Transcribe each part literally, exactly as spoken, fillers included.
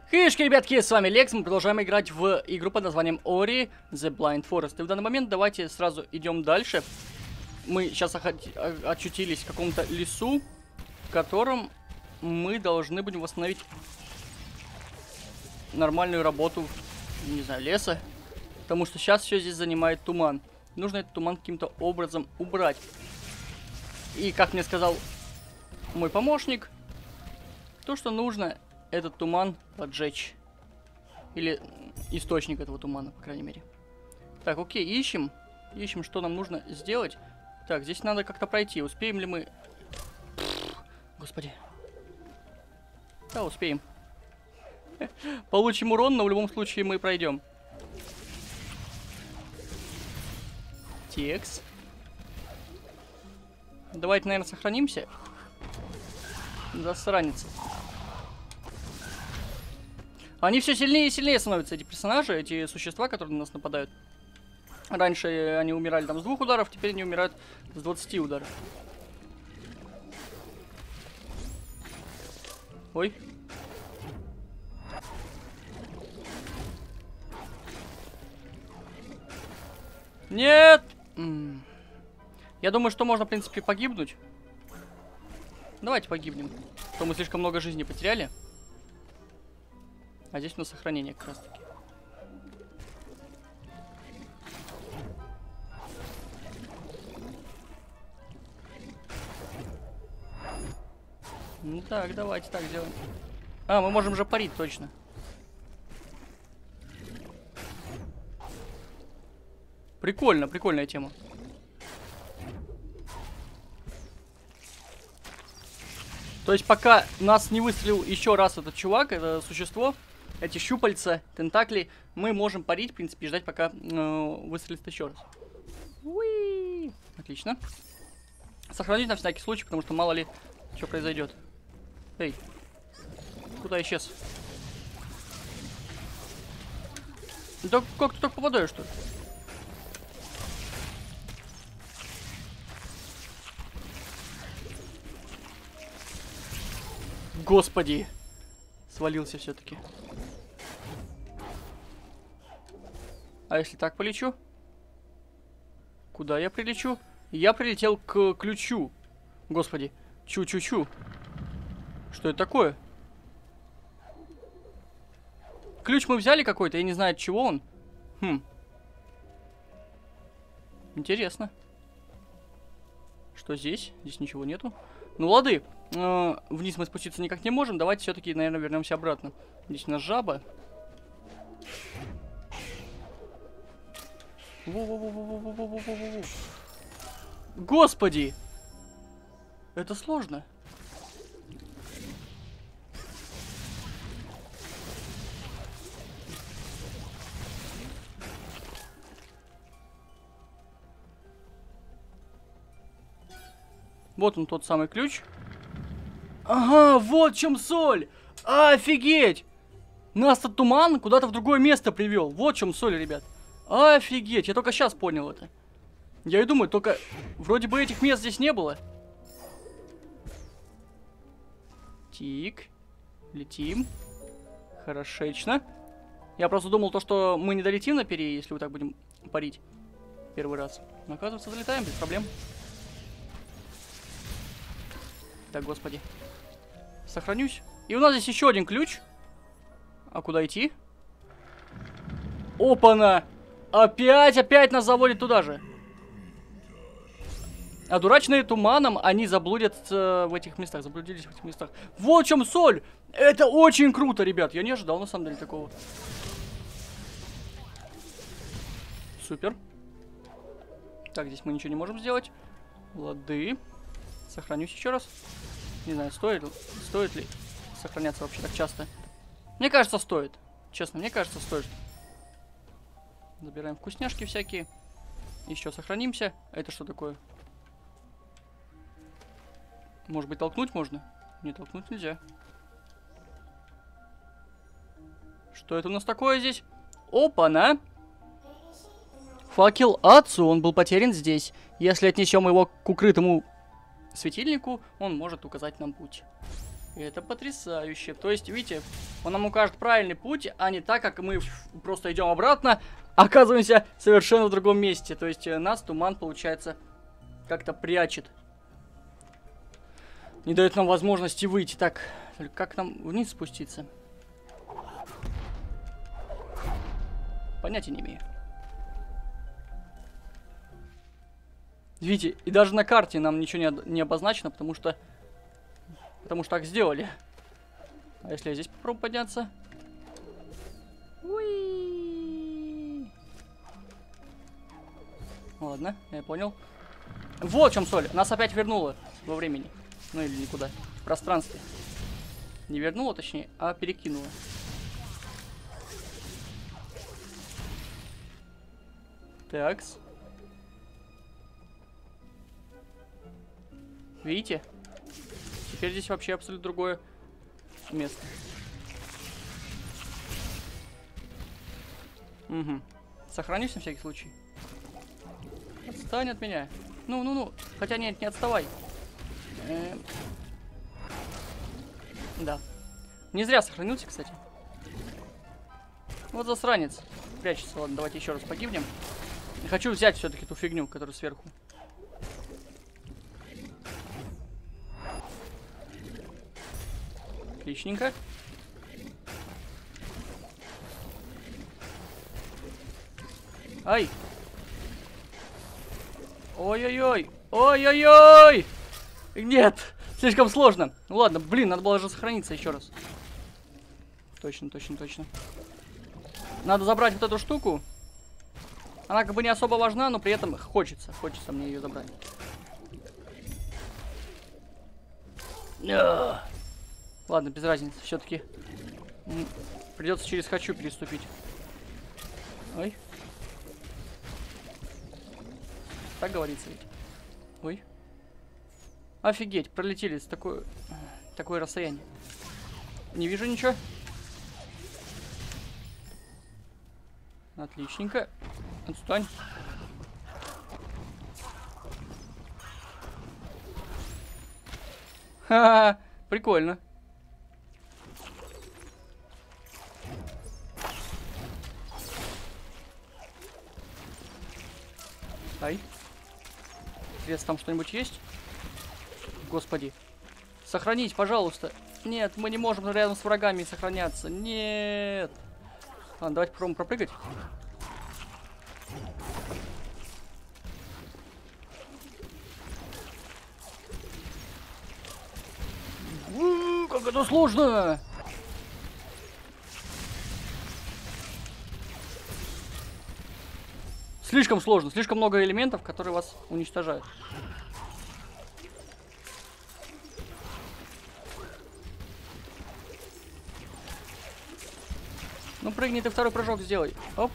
Хейшки, ребятки, с вами Лекс, мы продолжаем играть в игру под названием Ori The Blind Forest. И в данный момент давайте сразу идем дальше. Мы сейчас очутились в каком-то лесу, в котором мы должны будем восстановить нормальную работу, не знаю, леса. Потому что сейчас все здесь занимает туман. Нужно этот туман каким-то образом убрать. И, как мне сказал мой помощник, то, что нужно, этот туман поджечь. Или источник этого тумана, по крайней мере. Так, окей, ищем. Ищем, что нам нужно сделать. Так, здесь надо как-то пройти. Успеем ли мы... Господи. Да, успеем. Получим урон, но в любом случае мы пройдем. Текс. Давайте, наверное, сохранимся. Засранец. Они все сильнее и сильнее становятся, эти персонажи, эти существа, которые на нас нападают. Раньше они умирали там с двух ударов, теперь они умирают с двадцати ударов. Ой. Нет! М-м. Я думаю, что можно, в принципе, погибнуть. Давайте погибнем. А то мы слишком много жизни потеряли. А здесь у нас сохранение как раз таки. Ну так, давайте так сделаем. А, мы можем же парить, точно. Прикольно, прикольная тема. То есть пока нас не выстрелил еще раз этот чувак, это существо, эти щупальца, тентакли, мы можем парить, в принципе, и ждать, пока э, выстрелит еще раз. Уи! Отлично. Сохранить на всякий случай, потому что мало ли что произойдет. Эй, куда исчез? Да как ты так попадаешь, что ли? Господи! Свалился все-таки. А если так полечу? Куда я прилечу? Я прилетел к ключу. Господи. Чу-чу-чу. Что это такое? Ключ мы взяли какой-то, я не знаю, от чего он. Хм. Интересно. Что здесь? Здесь ничего нету. Ну, лады. Э, вниз мы спуститься никак не можем. Давайте все-таки, наверное, вернемся обратно. Здесь у нас жаба. Во-во-во-во-во-во-во-во-во-во. Господи! Это сложно. Вот он, тот самый ключ. Ага, вот в чем соль! Офигеть! Нас этот туман куда-то в другое место привел. Вот в чем соль, ребят. Офигеть, я только сейчас понял это. Я и думаю, только вроде бы этих мест здесь не было. Тик. Летим. Хорошечно. Я просто думал, то, что мы не долетим на перья, если мы так будем парить первый раз. Но оказывается, залетаем без проблем. Так, господи. Сохранюсь. И у нас здесь еще один ключ. А куда идти? Опа-на! Опять, опять нас заводит туда же. А дурачные туманом, они заблудятся в этих местах. Заблудились в этих местах. Вот в чем соль! Это очень круто, ребят. Я не ожидал, на самом деле, такого. Супер. Так, здесь мы ничего не можем сделать. Лады. Сохранюсь еще раз. Не знаю, стоит, стоит ли сохраняться вообще так часто. Мне кажется, стоит. Честно, мне кажется, стоит. Забираем вкусняшки всякие. Еще сохранимся. А это что такое? Может быть, толкнуть можно? Не, толкнуть нельзя. Что это у нас такое здесь? Опа-на! Факел Ацу, он был потерян здесь. Если отнесем его к укрытому светильнику, он может указать нам путь. И это потрясающе. То есть, видите, Он нам укажет правильный путь, а не так, как мы просто идем обратно, оказываемся совершенно в другом месте. То есть нас туман, получается, как-то прячет. Не дает нам возможности выйти. Так, как нам вниз спуститься? Понятия не имею. Видите, и даже на карте нам ничего не, не обозначено, потому что... Потому что так сделали. А если я здесь попробую подняться? Уи! Ладно, я понял. Вот в чем соль. Нас опять вернуло во времени. Ну или никуда. В пространстве. Не вернуло, точнее, а перекинуло. Такс. Видите? Теперь здесь вообще абсолютно другое место. Угу. Сохранюсь на всякий случай. Отстань от меня. Ну, ну, ну. Хотя нет, не отставай. Э -э да. Не зря сохранился, кстати. Вот засранец. Прячется. Ладно, давайте еще раз погибнем. Хочу взять все-таки ту фигню, которая сверху. Отличненько. Ай. Ой-ой-ой. Ой-ой-ой. Нет. Слишком сложно. Ну ладно, блин, надо было же сохраниться еще раз. Точно, точно, точно. Надо забрать вот эту штуку. Она как бы не особо важна, но при этом хочется. Хочется мне ее забрать. Ладно, без разницы. Все-таки придется через хочу переступить. Ой. Так говорится ведь. Ой. Офигеть, пролетели с такой... такое расстояние. Не вижу ничего. Отличненько. Отстань. Ха-ха, прикольно. Ай. Интересно, там что-нибудь есть? Господи. Сохранить, пожалуйста. Нет, мы не можем рядом с врагами сохраняться. Нет. Ладно, давайте попробуем пропрыгать. У-у-у, как это сложно! Слишком сложно, слишком много элементов, которые вас уничтожают. Ну прыгни, ты второй прыжок сделай. Оп.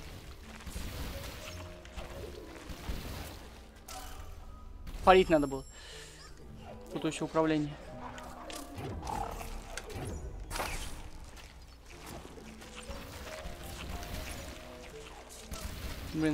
Парить надо было. Тут еще управление. Блин.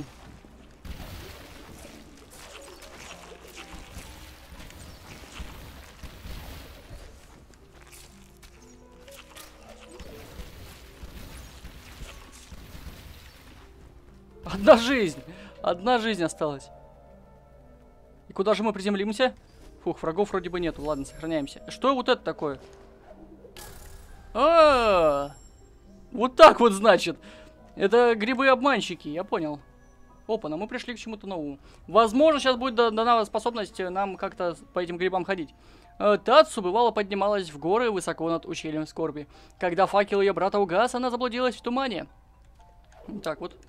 Одна жизнь. Одна жизнь осталась. И куда же мы приземлимся? Фух, врагов вроде бы нету. Ладно, сохраняемся. Что вот это такое? А-а-а! Вот так вот, значит. Это грибы-обманщики, я понял. Опа, ну мы пришли к чему-то новому. Возможно, сейчас будет дана способность нам как-то по этим грибам ходить. Татсу бывало поднималась в горы высоко над ущельем скорби. Когда факел ее брата угас, она заблудилась в тумане. Так вот.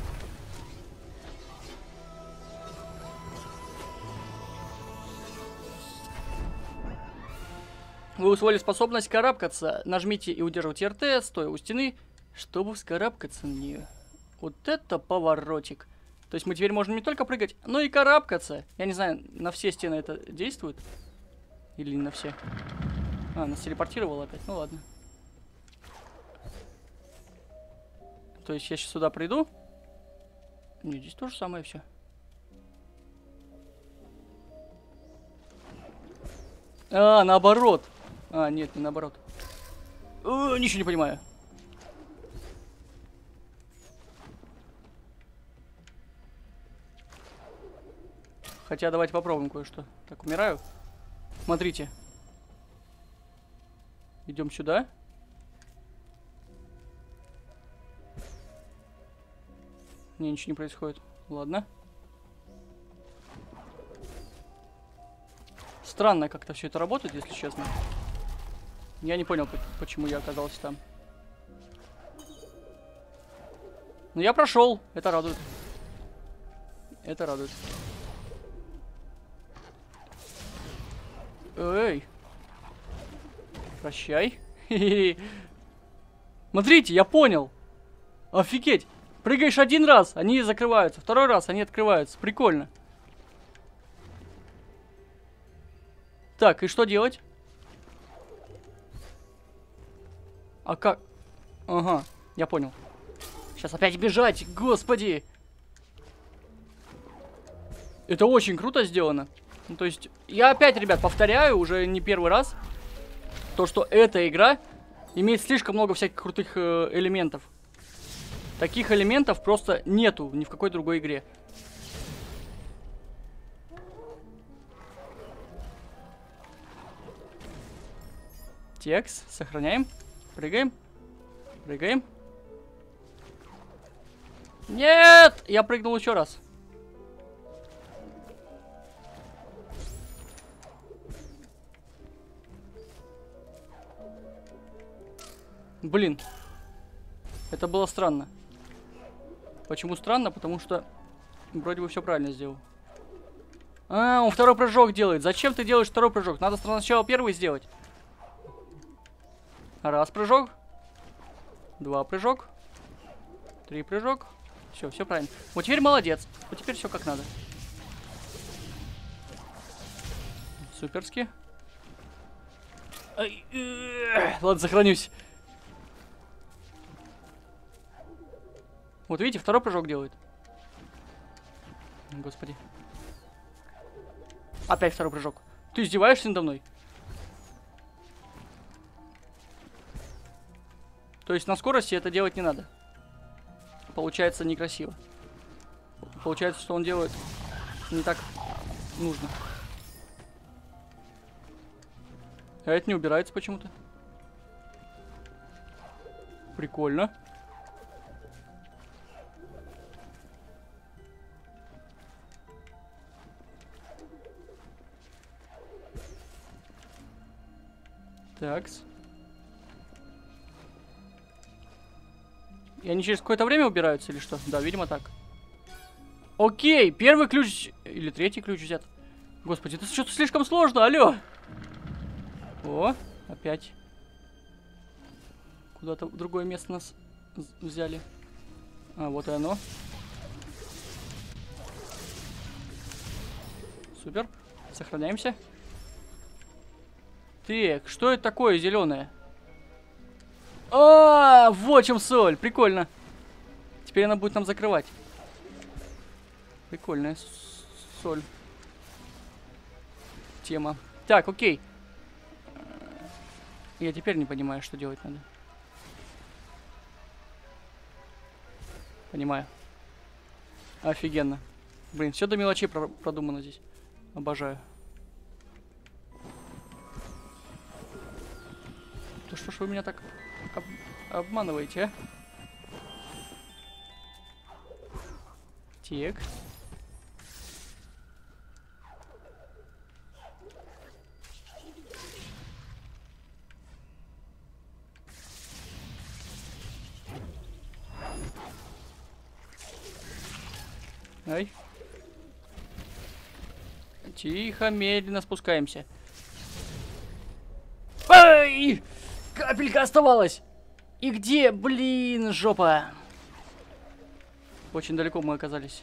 Вы усвоили способность карабкаться. Нажмите и удерживайте эр тэ, стоя у стены, чтобы вскарабкаться на нее. Вот это поворотик. То есть мы теперь можем не только прыгать, но и карабкаться. Я не знаю, на все стены это действует? Или не на все? А, нас телепортировало опять. Ну ладно. То есть я сейчас сюда приду. Нет, здесь то же самое все. А, наоборот. А, нет, не наоборот. О, ничего не понимаю. Хотя давайте попробуем кое-что. Так, умираю. Смотрите. Идем сюда. Не, ничего не происходит. Ладно. Странно как-то все это работает, если честно. Я не понял, почему я оказался там. Но я прошел. Это радует. Это радует. Эй. Прощай. Смотрите, я понял. Офигеть. Прыгаешь один раз, они закрываются. Второй раз они открываются. Прикольно. Так, и что делать? А как? Ага, я понял. Сейчас опять бежать, господи. Это очень круто сделано. Ну, то есть, я опять, ребят, повторяю, уже не первый раз, то, что эта игра имеет слишком много всяких крутых э, элементов. Таких элементов просто нету ни в какой другой игре. Текст, сохраняем, прыгаем, прыгаем. Нет! Я прыгнул еще раз. Блин. Это было странно. Почему странно? Потому что вроде бы все правильно сделал. А, он второй прыжок делает. Зачем ты делаешь второй прыжок? Надо сначала первый сделать. Раз прыжок. Два прыжок. Три прыжок. Все, все правильно. Вот теперь молодец. Вот теперь все как надо. Суперски. Ай, э, ладно, сохранюсь. Вот видите, второй прыжок делает. Господи. Опять второй прыжок. Ты издеваешься надо мной? То есть на скорости это делать не надо. Получается некрасиво. Получается, что он делает не так нужно. А это не убирается почему-то. Прикольно. Такс. И они через какое-то время убираются или что? Да, видимо так. Окей, первый ключ или третий ключ взят. Господи, это что-то слишком сложно, алло. О, опять. Куда-то в другое место нас взяли. А, вот и оно. Супер. Сохраняемся. Так, что это такое зеленое? А, вот в чем соль. Прикольно. Теперь она будет нам закрывать. Прикольная соль. Тема. Так, окей. Я теперь не понимаю, что делать надо. Понимаю. Офигенно. Блин, все до мелочей про продумано здесь. Обожаю. Да что ж вы меня так об обманываете, а? Так. Ай. Тихо, медленно спускаемся. Ай! Капелька оставалась. И где, блин, жопа? Очень далеко мы оказались.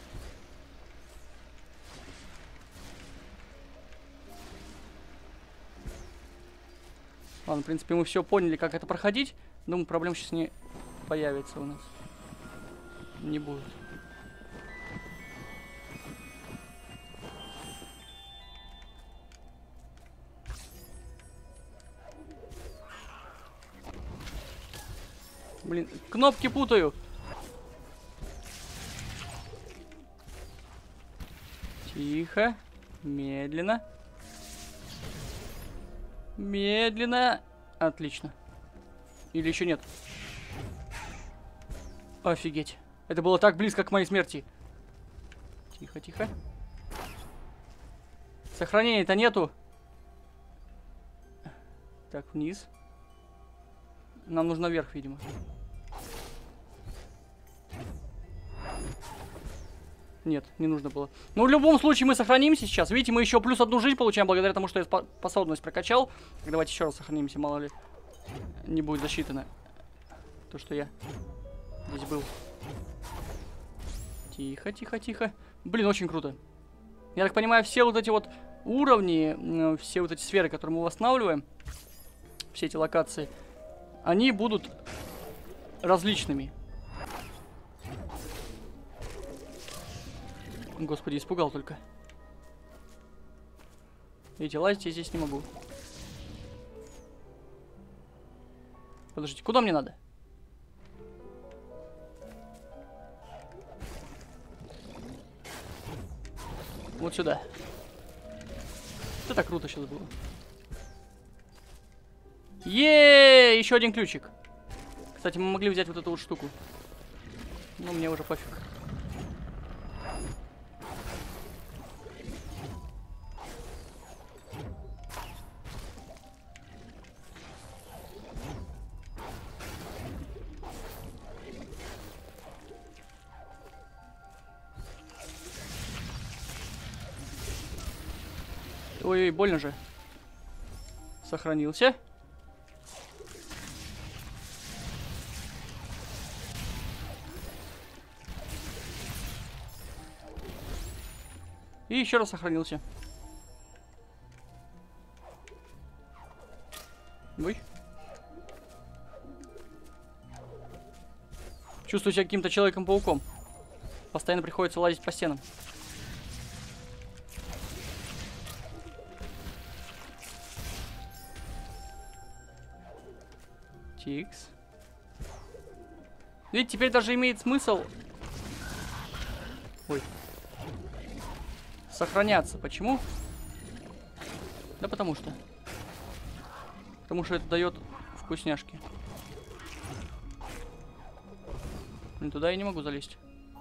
Ладно, в принципе, мы все поняли, как это проходить. Думаю, проблем сейчас не появится у нас. Не будет. Блин, кнопки путаю. Тихо. Медленно. Медленно. Отлично. Или еще нет? Офигеть. Это было так близко к моей смерти. Тихо, тихо. Сохранения-то нету. Так, вниз. Нам нужно вверх, видимо. Нет, не нужно было. Ну, в любом случае мы сохранимся сейчас. Видите, мы еще плюс одну жизнь получаем благодаря тому, что я способность прокачал. Так, давайте еще раз сохранимся, мало ли не будет засчитано то, что я здесь был. Тихо, тихо, тихо. Блин, очень круто. Я так понимаю, все вот эти вот уровни, все вот эти сферы, которые мы восстанавливаем, все эти локации, они будут различными. Господи, испугал только. Видите, лазить я здесь не могу. Подождите, куда мне надо? Вот сюда. Это круто сейчас было. Е-е-е! Еще один ключик. Кстати, мы могли взять вот эту вот штуку. Но мне уже пофиг. Ой-ой, больно же. Сохранился. И еще раз сохранился. Ой. Чувствую себя каким-то Человеком-пауком. Постоянно приходится лазить по стенам. Тикс. Видите, теперь даже имеет смысл... Ой. Сохраняться. Почему? Да потому что. Потому что это дает вкусняшки. Блин, туда я не могу залезть.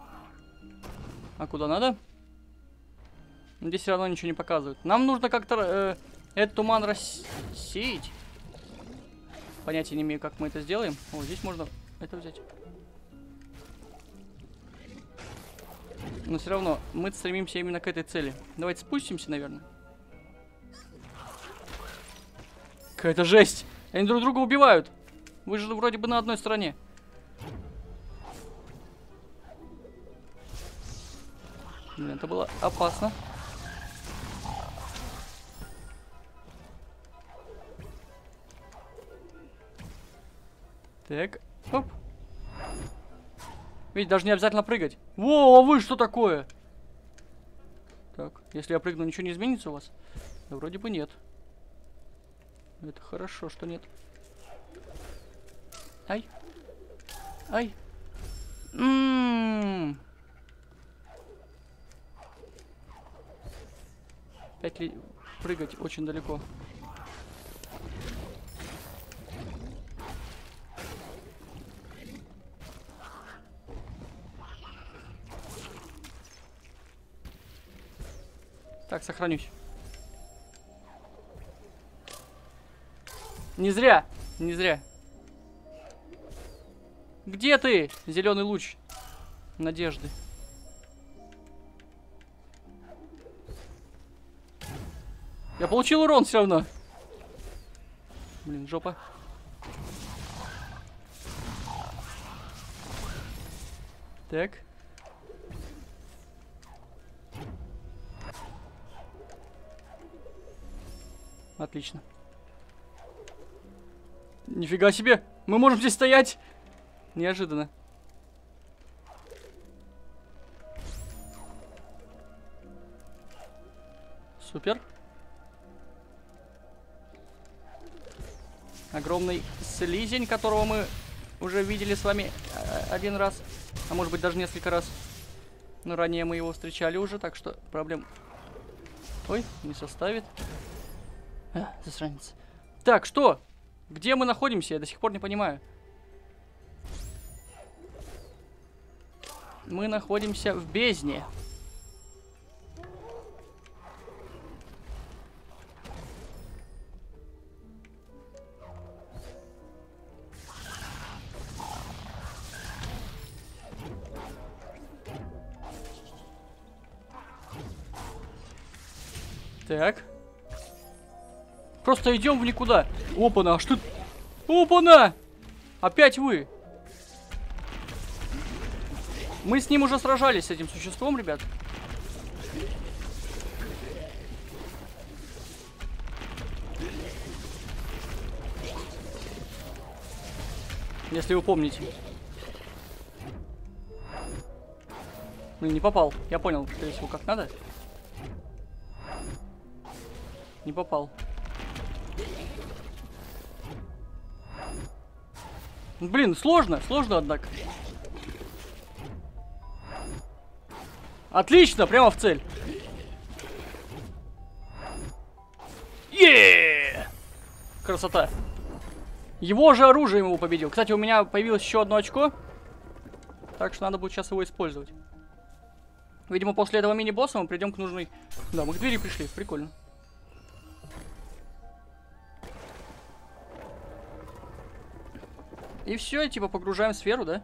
А куда надо? Здесь все равно ничего не показывают. Нам нужно как-то э, этот туман рассеять. Понятия не имею, как мы это сделаем. О, здесь можно это взять. Но все равно мы стремимся именно к этой цели. Давайте спустимся, наверное. Какая-то жесть. Они друг друга убивают. Вы же вроде бы на одной стороне. Блин, это было опасно. Так, оп. Ведь даже не обязательно прыгать. Во, а вы что такое? Так, если я прыгну, ничего не изменится у вас? Да вроде бы нет. Это хорошо, что нет. Ай. Ай. Ммм. Опять ли прыгать очень далеко. Так, сохранюсь. Не зря, не зря. Где ты, зеленый луч надежды? Я получил урон все равно. Блин, жопа. Так. Отлично. Нифига себе! Мы можем здесь стоять! Неожиданно. Супер. Огромный слизень, которого мы уже видели с вами один раз, а может быть даже несколько раз. Но ранее мы его встречали уже, так что проблем... Ой, не составит. А, засранец. Так, что? Где мы находимся? Я до сих пор не понимаю. Мы находимся в бездне. Так. Просто идем в никуда. Опа-на, что... Опа-на! Опять вы. Мы с ним уже сражались, с этим существом, ребят. Если вы помните. Блин, не попал. Я понял, скорее всего, как надо. Не попал. Блин, сложно, сложно, однако. Отлично, прямо в цель. Еее! Красота. Его же оружием его победил. Кстати, у меня появилось еще одно очко. Так что надо будет сейчас его использовать. Видимо, после этого мини-босса мы придем к нужной... Да, мы к двери пришли, прикольно. И все, типа погружаем сферу, да?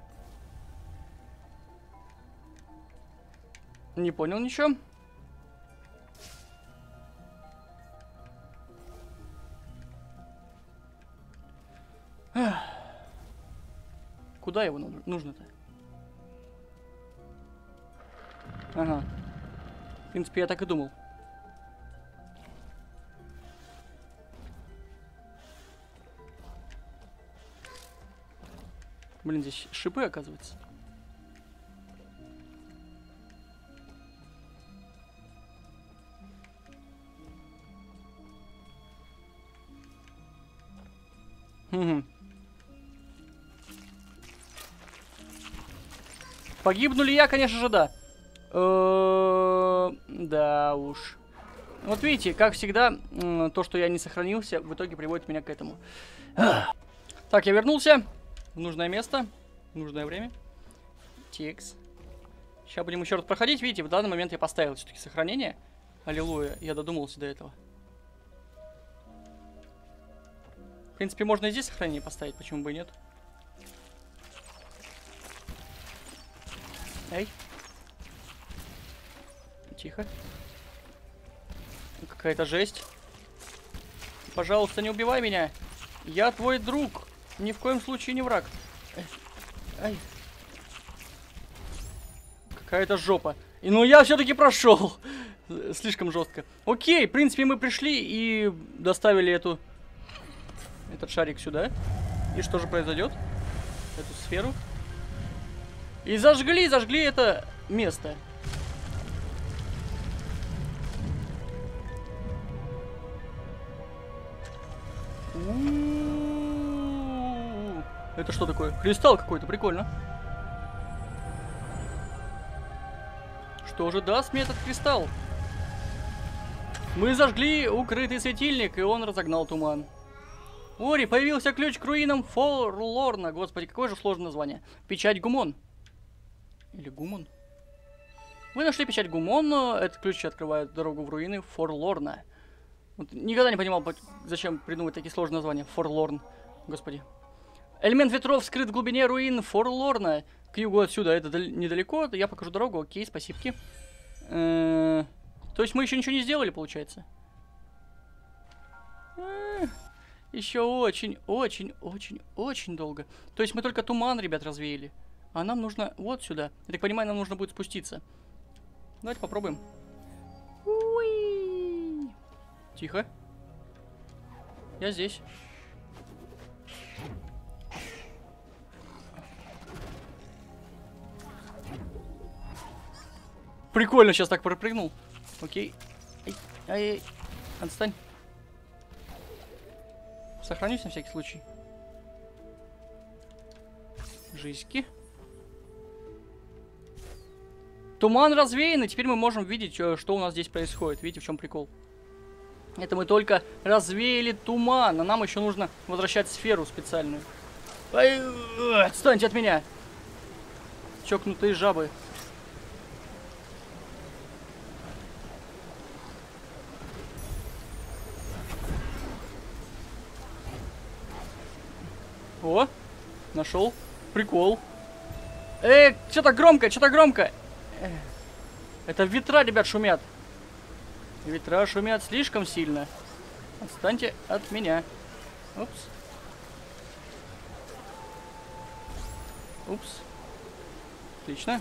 Не понял ничего. Эх. Куда его нужно-то? Ага. В принципе, я так и думал. Блин, здесь шипы, оказывается. Угу. Погибну ли я, конечно же, да. Да уж. Вот видите, как всегда, то, что я не сохранился, в итоге приводит меня к этому. Так, я вернулся в нужное место, в нужное время. Текс. Сейчас будем еще раз проходить. Видите, в данный момент я поставил все-таки сохранение. Аллилуйя, я додумался до этого. В принципе, можно и здесь сохранение поставить, почему бы и нет. Эй. Тихо. Какая-то жесть. Пожалуйста, не убивай меня. Я твой друг. Ни в коем случае не враг. Эй. Ай. Какая-то жопа. И ну я все-таки прошел. Слишком жестко. Окей, в принципе, мы пришли и доставили эту... этот шарик сюда. И что же произойдет? Эту сферу. И зажгли, зажгли это место. У-у-у-у. Это что такое? Кристалл какой-то, прикольно. Что же даст мне этот кристалл? Мы зажгли укрытый светильник, и он разогнал туман. Ори, появился ключ к руинам Форлорна. Господи, какое же сложное название. Печать Гумон. Или Гумон. Вы нашли печать Гумон. Этот ключ открывает дорогу в руины Форлорна. Вот, никогда не понимал, зачем придумать такие сложные названия. Форлорн. Господи. Элемент ветров скрыт в глубине руин Форлорна. К югу отсюда. Это недалеко. Я покажу дорогу. Окей, спасибо. Э-э- То есть мы еще ничего не сделали, получается? Э-э- Еще очень, очень, очень, очень долго. То есть мы только туман, ребят, развеяли. А нам нужно вот сюда. Я так понимаю, нам нужно будет спуститься. Давайте попробуем. Уи! Тихо. Я здесь. Прикольно, сейчас так пропрыгнул. Окей. Ай, ай, ай. Отстань. Сохранюсь на всякий случай. Жизньки. Туман развеян, и теперь мы можем видеть, что у нас здесь происходит. Видите, в чем прикол? Это мы только развеяли туман, а нам еще нужно возвращать сферу специальную. Ай, отстаньте от меня! Чокнутые жабы. О, нашел. Прикол. Эй, что-то громко, что-то громко. Это ветра, ребят, шумят. Ветра шумят слишком сильно. Отстаньте от меня. Упс. Упс. Отлично.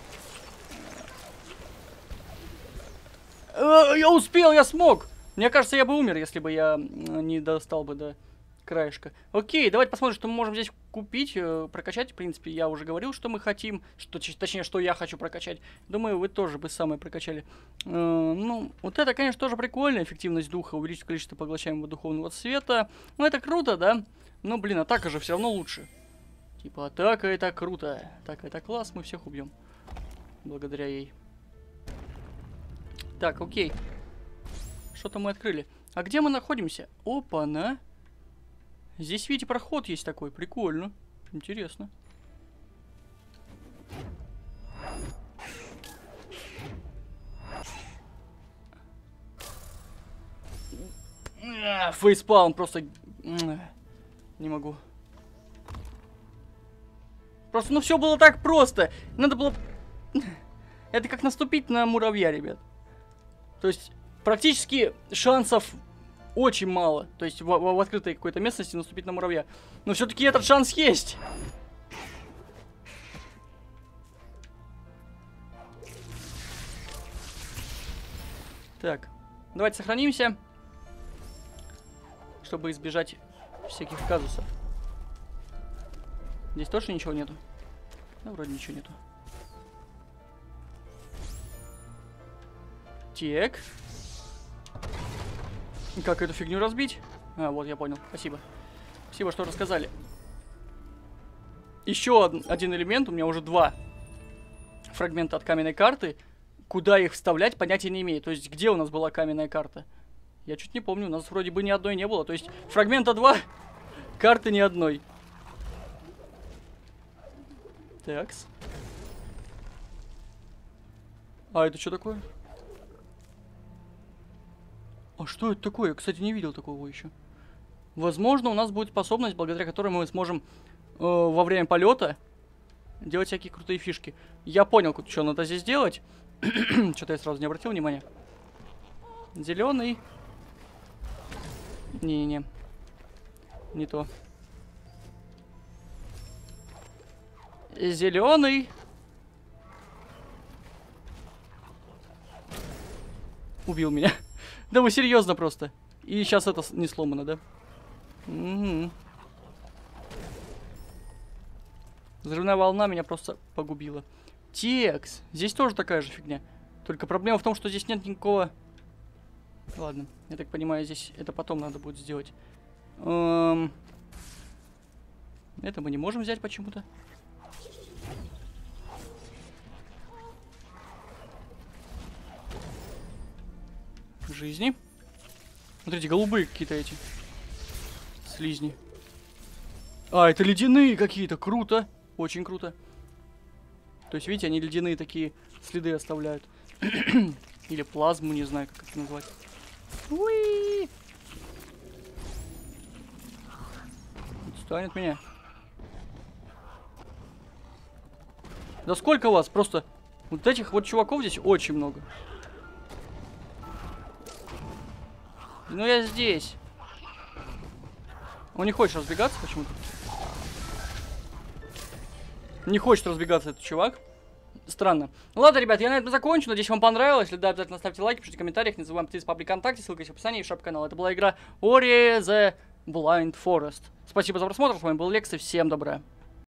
Э, я успел, я смог. Мне кажется, я бы умер, если бы я не достал бы до краешка. Окей, давайте посмотрим, что мы можем здесь купить, прокачать. В принципе, я уже говорил, что мы хотим. Что, точнее, что я хочу прокачать. Думаю, вы тоже бы самое прокачали. Э, ну, вот это, конечно, тоже прикольно. Эффективность духа, увеличить количество поглощаемого духовного света. Ну, это круто, да? Но, блин, атака же все равно лучше. Типа, атака это круто. Атака это класс, мы всех убьем. Благодаря ей. Так, окей. Что-то мы открыли. А где мы находимся? Опа-на. Здесь, видите, проход есть такой. Прикольно. Интересно. Фейспаун просто... Не могу. Просто, ну, все было так просто. Надо было... Это как наступить на муравья, ребят. То есть, практически шансов... Очень мало. То есть в, в, в открытой какой-то местности наступить на муравья. Но все-таки этот шанс есть. Так. Давайте сохранимся. Чтобы избежать всяких казусов. Здесь точно ничего нету? Да, вроде ничего нету. Так. Как эту фигню разбить? А, вот, я понял. Спасибо. Спасибо, что рассказали. Еще один элемент. У меня уже два фрагмента от каменной карты. Куда их вставлять, понятия не имею. То есть, где у нас была каменная карта? Я чуть не помню. У нас вроде бы ни одной не было. То есть, фрагмента два, карты ни одной. Такс. А это что такое? А что это такое? Я, кстати, не видел такого еще. Возможно, у нас будет способность, благодаря которой мы сможем э, во время полета делать всякие крутые фишки. Я понял, что надо здесь делать. Что-то я сразу не обратил внимания. Зеленый. Не-не-не. Не то. Зеленый. Убил меня. Да вы серьезно просто. И сейчас это не сломано, да? Угу. Взрывная волна меня просто погубила. Текс. Здесь тоже такая же фигня. Только проблема в том, что здесь нет никакого... Ладно, я так понимаю, здесь это потом надо будет сделать. Эм... Это мы не можем взять почему-то. Жизни. Смотрите, голубые какие-то эти слизни. А, это ледяные какие-то. Круто. Очень круто. То есть, видите, они ледяные такие следы оставляют. Или плазму, не знаю, как это назвать. Уи! Отстань от меня. Да сколько вас? Просто вот этих вот чуваков здесь очень много. Ну я здесь. Он не хочет разбегаться почему-то. Не хочет разбегаться этот чувак. Странно. Ладно, ребят, я на этом закончу. Надеюсь, вам понравилось. Если да, обязательно ставьте лайки, пишите в комментариях. Не забываем подписываться в паблик ВКонтакте. Ссылка есть в описании и в шапке канала. Это была игра Ori the Blind Forest. Спасибо за просмотр. С вами был Лекс и всем добра.